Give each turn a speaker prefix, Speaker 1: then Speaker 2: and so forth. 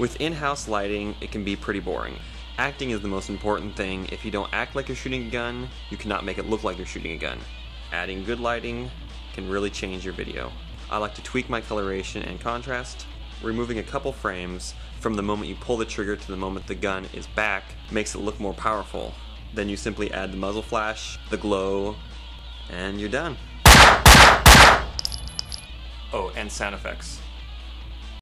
Speaker 1: With in-house lighting, it can be pretty boring. Acting is the most important thing. If you don't act like you're shooting a gun, you cannot make it look like you're shooting a gun. Adding good lighting can really change your video. I like to tweak my coloration and contrast. Removing a couple frames from the moment you pull the trigger to the moment the gun is back makes it look more powerful. Then you simply add the muzzle flash, the glow, and you're done. Oh, and sound effects.